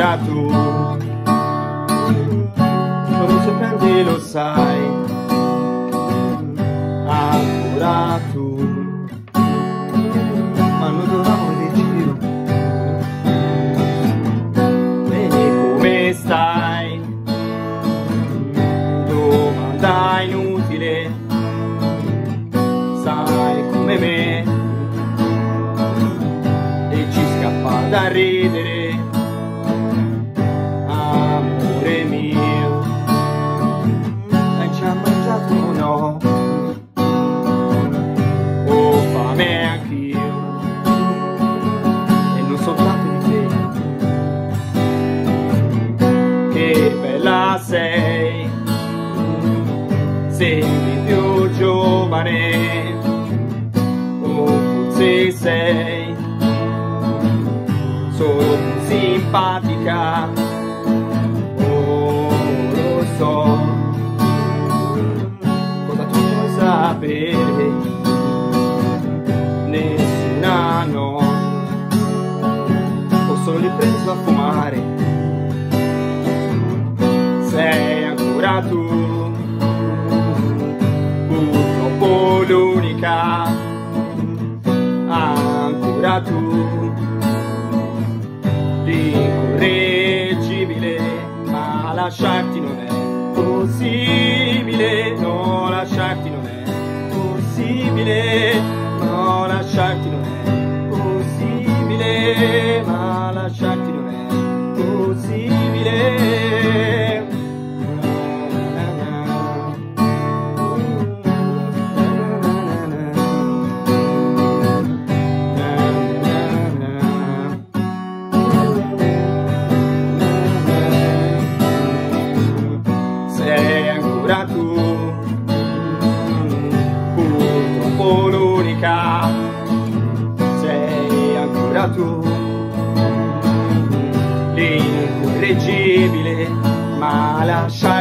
ancora tu, non so prendi lo sai, ancora tu, ma non dovevamo dircelo. Vedi come stai, domanda inutile, sai come me, e ci scappa da ridere, amore mio. Hai già mangiato o no? Ho fame anch'io, e non soltanto di te. Che bella sei, sembri più giovane, o forse sei solo più simpatica, oh lo so. Cosa tu vuoi sapere? Nessuna no, ho solo ripreso a fumare. Sei ancora tu, purtroppo l'unica, ancora tu, l'incorreggibile, ma lasciarti non è possibile, no, lasciarti non è possibile, no, lasciarti non è possibile, ma lasciarti non è possibile. Sei ancora tu, purtroppo l'unica, sei ancora tu, l'incorreggibile, ma lascia